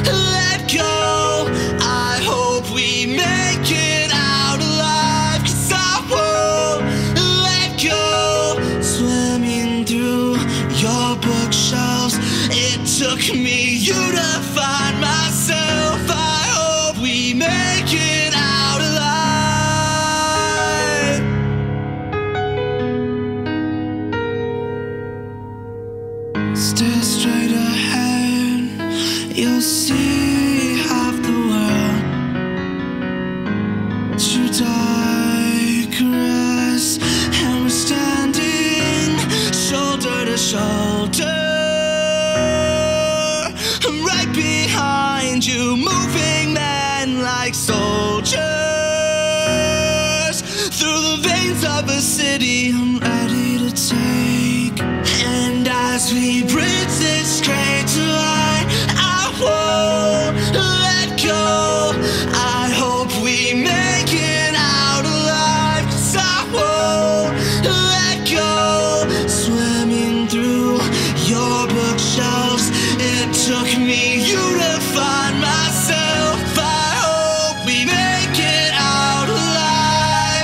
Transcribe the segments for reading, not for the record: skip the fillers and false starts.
let go. I hope we make it out alive, 'cause I won't let go. Swimming through your bookshelves, it took me you to find myself. I hope we make it out alive. Stare straight ahead, you'll see half the world. To digress, and we're standing shoulder to shoulder. I'm right behind you, moving men like soldiers. Through the veins of a city I'm ready to take. And as we bridge this great divide, I won't let go. I hope we make it out alive, 'cause I won't let go. Swimming through your bookshelves, it took me you to find myself. I hope we make it out alive.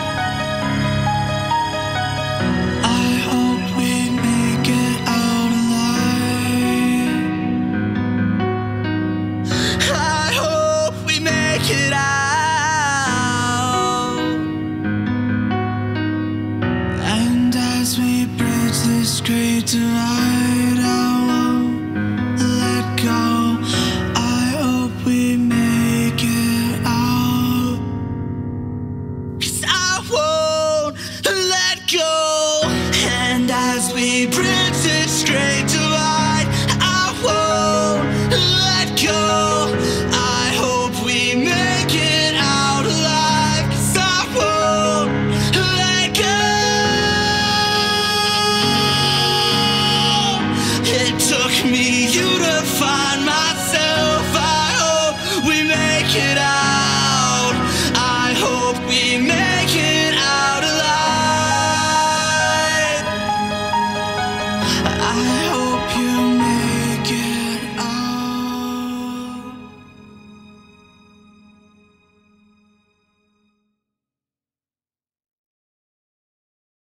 I hope we make it out alive. I hope we make it out. And as we bridge this great divide, I won't let go. I hope we make it out, 'cause I won't let go. And as we bridge this great divide, I won't let go. I hope we make it out alive, 'cause I won't let go. It took me you to find myself. I hope we make it out. I hope we make it out alive. I hope